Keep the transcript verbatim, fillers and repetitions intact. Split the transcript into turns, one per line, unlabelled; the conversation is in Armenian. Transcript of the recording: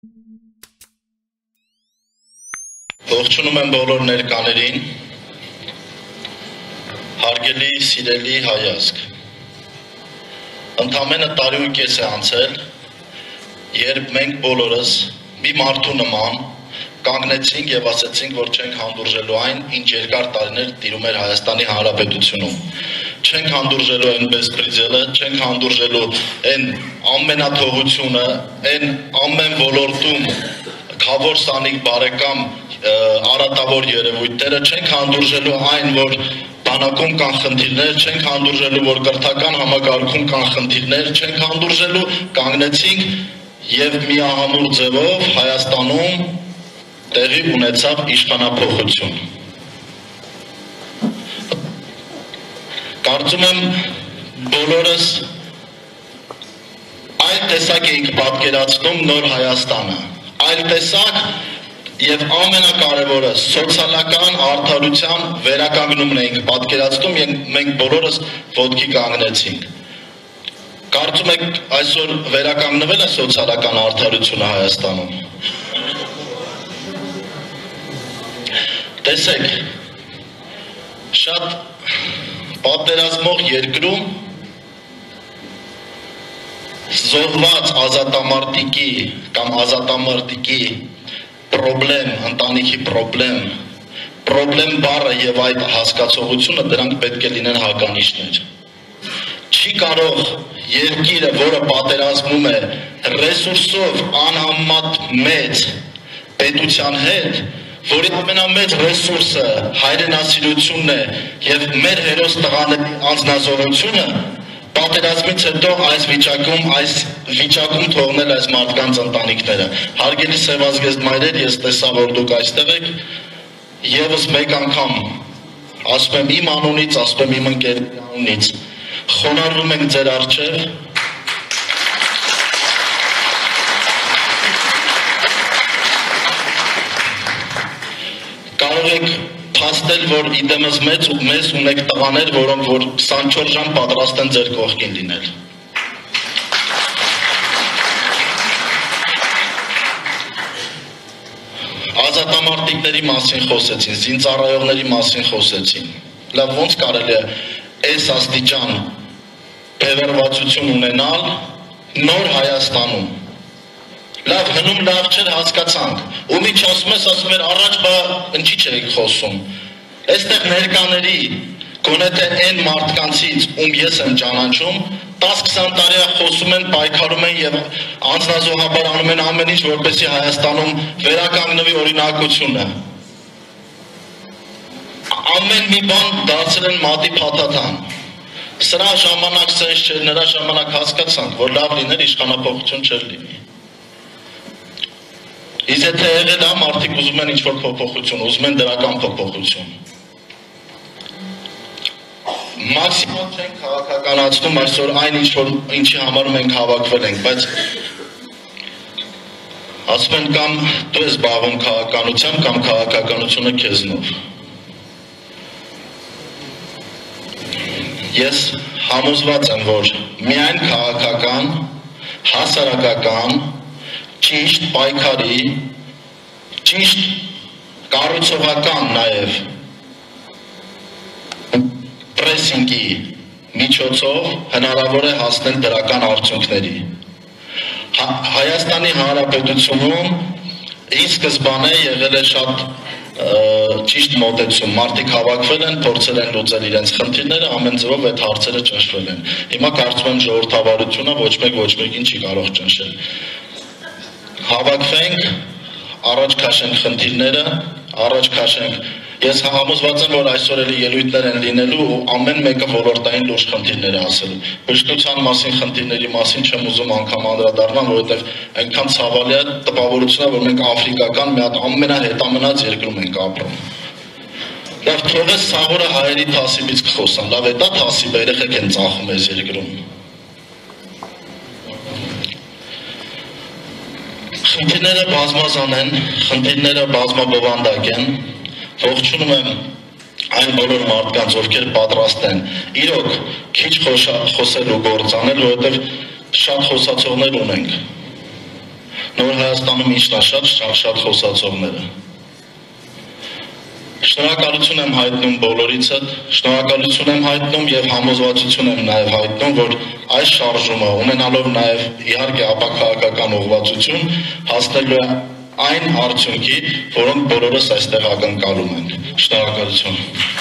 Ողջունում եմ բոլոր ներկաներին, հարգելի սիրելի հայազգ։ Ընդամենը տարի ու կես է անցել, երբ մենք բոլորս մի մարդու նման կանգնեցինք եւ ասացինք, որ չենք հանդուրժելու այն, ինչ երկար տարիներ տիրում էր Հայաստանի Հանրապետությունում։ Չենք հանդուրժելու այն բեսպրեդելը, չենք հանդուրժելու այն ամենաթողությունը, այն ամեն ոլորտում խավոր սանիկ բարեկամ արատավոր երևույթները, չենք հանդուրժելու այն, որ բանակում կան խնդիրներ, չենք հանդուրժելու, որ կրթական համակարգում կան խնդիրներ, չենք հանդուրժելու, կանգնեցինք եւ միահամուռ ձևով Հայաստանում տեղի ունեցավ իշխանափոխություն։ Կարծում եմ բոլորս այլ տեսակ էինք պատկերացնում նոր Հայաստանը, այլ տեսակ եւ ամենակարևորը սոցիալական արդարության վերականգնումն էինք պատկերացնում եւ մենք բոլորս ոտքի կանգնեցինք։ Կարծում եք այսօր վերականգնվել է սոցիալական արդարությունը Հայաստանում։ Տեսեք, շատ պատերազմող երկրում զոհված ազատամարտիկի կամ ազատամարտիկի պրոբլեմ, ընտանիքի պրոբլեմ, պրոբլեմ բառը եւ այդ հասկացողությունը դրանք պետք է լինեն հականիշներ։ Չի կարող երկիրը, որը պատերազմում է ռեսուրսով անհամեմատ մեծ պետության հետ, որի ամենամեծ ռեսուրսը հայրենասիրությունն է եւ մեր հերոս տղաների անձնազոհությունը, պատերազմից հետո այս վիճակում, այս վիճակում թողնել այս մարդկանց ընտանիքները։ Հարգելի սևազգեստ մայրեր, ես տեսա, որ դուք այստեղ եք, եւս մեկ անգամ ասում եմ իմ անունից, ասում եմ իմ ընկերների անունից, խոնարհվում ենք ձեր առջև, կարող եք փաստել, որ իդեմս մեծ ու մեծ ունեք տղաներ, որոնք որ քսանչորս ժամ պատրաստ են ձեր կողքին լինել։ Ազատամարտիկների մասին խոսեցին, զինծառայողների մասին խոսեցին։ Լավ, ոնց կարելի է այս աստիճան բևեռվածություն ունենալ նոր Հայաստանում։ Լավ, հնում լավ չէր, հասկացանք։ Ու միջ ասում ես, ասում էր, առաջ բա ինչի չէիք խոսում։ Այստեղ ներկաների, գոնե թե այն մարդկանցից, ում ես եմ ճանաչում, տաս-քսան տարի է խոսում են, պայքարում են եւ անձնազոհաբար անում են ամեն ինչ, որպեսզի Հայաստանում վերականգնվի օրինակությունը։ Ամեն մի բան դարձել են մատի փաթաթան։ Սրա ժամանակ սենց չէր, նրա ժամանակ հասկացանք, որ լավ լիներ իշխանափոխություն չէր լինի։ Իսկ եթե եղել է, մարդիկ ուզում են ինչ-որ փոփոխություն, ուզում են դրական փոփոխություն։ Մաքսիմալ չենք քաղաքականացնում այսօր այն ինչ-որ ինչի համար մենք հավաքվել ենք, բայց ասում են կամ դու ես զբաղվում քաղաքականությամբ, կամ քաղաքականությունը քեզնով։ Ես համոզված եմ, որ միայն քաղաքական, հասարակական, ճիշտ պայքարի, ճիշտ կառուցողական նաև պրեսինգի միջոցով հնարավոր է հասնել դրական արդյունքների։ Հայաստանի Հանրապետությունում ի սկզբանե եղել է շատ ճիշտ մոտեցում, մարդիկ հավաքվել են, փորձել են լուծել իրենց խնդիրները, ամեն ձևով այդ հարցերը ճնշվել են։ Հիմա կարծում եմ ժողովրդավարությունը ոչ մեկ ոչ մեկին չի կարող ճնշել։ Հավաքվենք, առաջ քաշենք խնդիրները, առաջ քաշենք։ Ես համոզված եմ, որ այսօր էլի ելույթներ են լինելու ու ամեն մեկը ոլորտային լուրջ խնդիրներ է ասելու։ Բժշկության մասին խնդիրների մասին չեմ ուզում անգամ անդրադառնալ, որովհետև այնքան ցավալի է տպավորությունը, որ մենք աֆրիկական մի հատ ամենահետամնաց երկրում ենք ապրում։ Լավ, թողես ցավորը հայերի թասիբից կխոսան, լավ է դա թասիբը, երեխեք են ծախում այս երկրում։ Խնդիրները բազմազան են, խնդիրները բազմաբովանդակ են, ողջունում եմ այն բոլոր մարդկանց, ովքեր պատրաստ են իրոք քիչ խոսել ու գործ անել, որովհետև շատ խոսացողներ ունենք։ Նոր Հայաստանում ինչն է շատ, շատ խոսացողները։ Շնորհակալություն եմ հայտնում բոլորիցդ, շնորհակալություն եմ հայտնում եւ համոզվածություն եմ նաեւ հայտնում, որ այս շարժումը ունենալով նաեւ իհարկե ապաքաղաքական ուղղվածություն հասնելու է այն արդյունքի, որոնք բոլորս այստեղ ակնկալում ենք։ Շնորհակալություն։